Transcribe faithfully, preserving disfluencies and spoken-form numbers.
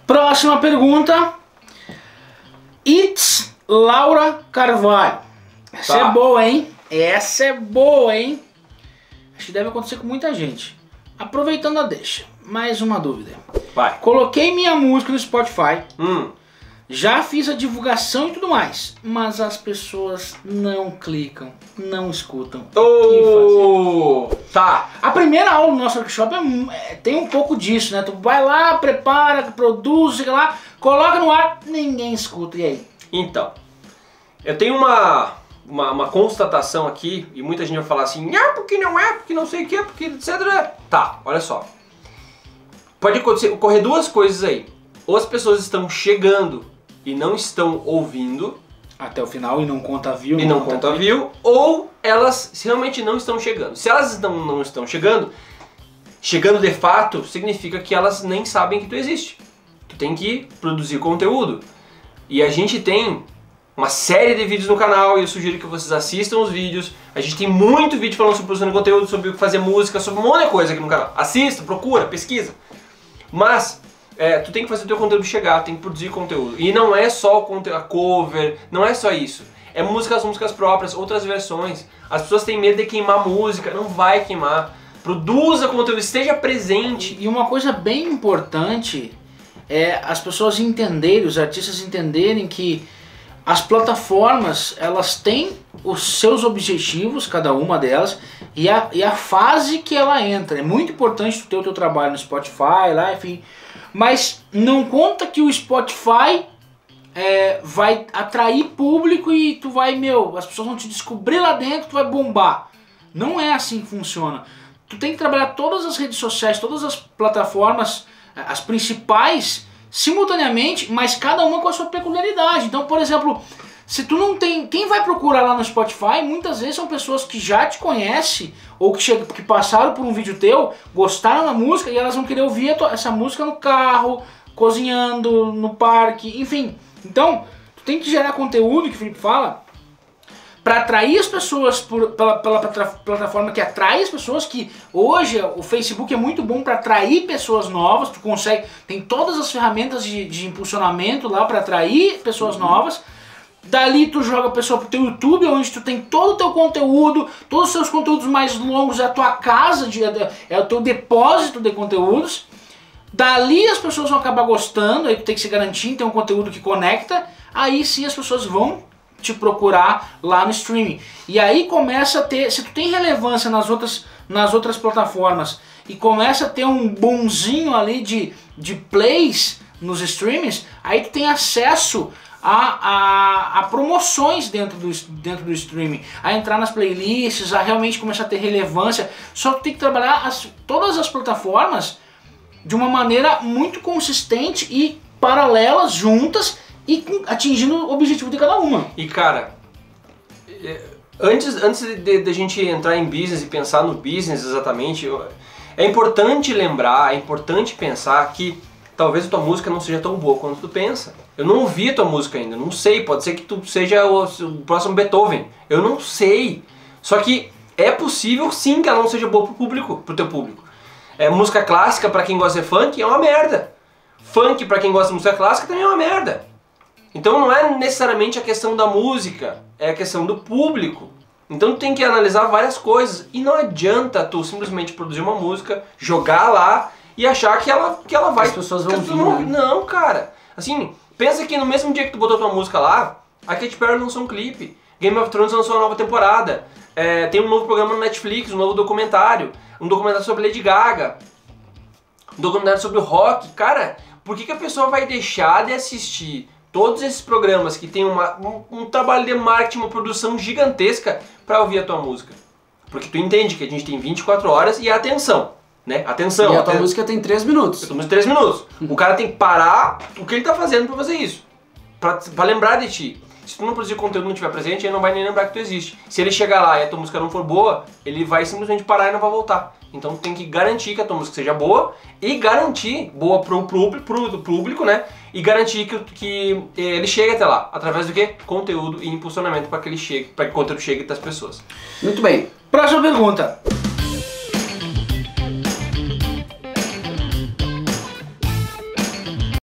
Próxima pergunta. It's Laura Carvalho. Essa Tá. é boa, hein? Essa é boa, hein? Acho que deve acontecer com muita gente. Aproveitando a deixa, mais uma dúvida. Vai. Coloquei minha música no Spotify, Hum. já fiz a divulgação e tudo mais, mas as pessoas não clicam, não escutam. O que Oh, tá. fazer? A primeira aula do nosso workshop é mu- é- tem um pouco disso, né? Tu vai lá, prepara, produz, sei lá, coloca no ar, ninguém escuta. E aí? Então, eu tenho uma, uma, uma constatação aqui, e muita gente vai falar assim, ah, porque não é, porque não sei o que, porque etcétera. Tá, olha só. Pode acontecer, ocorrer duas coisas aí. Ou as pessoas estão chegando e não estão ouvindo, Até o final e não conta view. e não conta view, ou elas realmente não estão chegando. Se elas não, não estão chegando, chegando de fato, significa que elas nem sabem que tu existe. Tu tem que produzir conteúdo. E a gente tem uma série de vídeos no canal e eu sugiro que vocês assistam os vídeos. A gente tem muito vídeo falando sobre produção de conteúdo, sobre fazer música, sobre um monte de coisa aqui no canal. Assista, procura, pesquisa. Mas é, tu tem que fazer o teu conteúdo chegar, tem que produzir conteúdo. E não é só o conteúdo, a cover, não é só isso. É músicas, músicas próprias, outras versões. As pessoas têm medo de queimar música, não vai queimar. Produza conteúdo, esteja presente. E uma coisa bem importante é as pessoas entenderem, os artistas entenderem que as plataformas, elas têm os seus objetivos, cada uma delas, e a, e a fase que ela entra. É muito importante tu ter o teu trabalho no Spotify, lá, enfim. Mas não conta que o Spotify é, vai atrair público e tu vai, meu, as pessoas vão te descobrir lá dentro, tu vai bombar. Não é assim que funciona. Tu tem que trabalhar todas as redes sociais, todas as plataformas, as principais, simultaneamente, mas cada uma com a sua peculiaridade. Então, por exemplo, se tu não tem... Quem vai procurar lá no Spotify, muitas vezes são pessoas que já te conhecem, ou que, chegam, que passaram por um vídeo teu, gostaram da música, e elas vão querer ouvir a tua, essa música no carro, cozinhando, no parque, enfim. Então, tu tem que gerar conteúdo, que o Felipe fala, para atrair as pessoas por, pela, pela plataforma que atrai as pessoas, que hoje o Facebook é muito bom para atrair pessoas novas, tu consegue, tem todas as ferramentas de, de impulsionamento lá para atrair pessoas uhum. novas. Dali tu joga a pessoa pro teu YouTube, onde tu tem todo o teu conteúdo, todos os seus conteúdos mais longos, é a tua casa, de, é o teu depósito de conteúdos. Dali as pessoas vão acabar gostando, aí tu tem que se garantir em ter um conteúdo que conecta, aí sim as pessoas vão te procurar lá no streaming. E aí começa a ter, se tu tem relevância nas outras, nas outras plataformas e começa a ter um bonzinho ali de, de plays nos streamings, aí tu tem acesso a, a, a promoções dentro do, dentro do streaming, a entrar nas playlists, a realmente começar a ter relevância. Só que tu tem que trabalhar as, todas as plataformas de uma maneira muito consistente e paralelas, juntas, e atingindo o objetivo de cada uma. E cara, antes, antes de, de a gente entrar em business e pensar no business exatamente, é importante lembrar, é importante pensar que talvez a tua música não seja tão boa quanto tu pensa. Eu não ouvi a tua música ainda, não sei, pode ser que tu seja o, o próximo Beethoven, eu não sei. Só que é possível sim que ela não seja boa pro público, pro teu público. É, música clássica pra quem gosta de funk é uma merda. Funk pra quem gosta de música clássica também é uma merda. Então não é necessariamente a questão da música, é a questão do público. Então tu tem que analisar várias coisas e não adianta tu simplesmente produzir uma música, jogar lá e achar que ela, que ela vai... As pessoas vão ouvir, não, né? não, cara. Assim, pensa que no mesmo dia que tu botou tua música lá, a Katy Perry lançou um clipe, Game of Thrones lançou uma nova temporada, é, tem um novo programa no Netflix, um novo documentário, um documentário sobre Lady Gaga, um documentário sobre o rock. Cara, por que que a pessoa vai deixar de assistir todos esses programas que tem uma, um, um trabalho de marketing, uma produção gigantesca para ouvir a tua música? Porque tu entende que a gente tem vinte e quatro horas e a atenção, né? Atenção. E a tua aten... música tem três minutos. A tua música tem três minutos. O cara tem que parar o que ele tá fazendo para fazer isso. Pra, pra lembrar de ti. Se tu não produzir conteúdo e não estiver presente, ele não vai nem lembrar que tu existe. Se ele chegar lá e a tua música não for boa, ele vai simplesmente parar e não vai voltar. Então tu tem que garantir que a tua música seja boa e garantir, boa pro, pro, pro, pro público, né? E garantir que, que ele chegue até lá. Através do quê? Conteúdo e impulsionamento para que ele chegue, para que o conteúdo chegue até as pessoas. Muito bem. Próxima pergunta.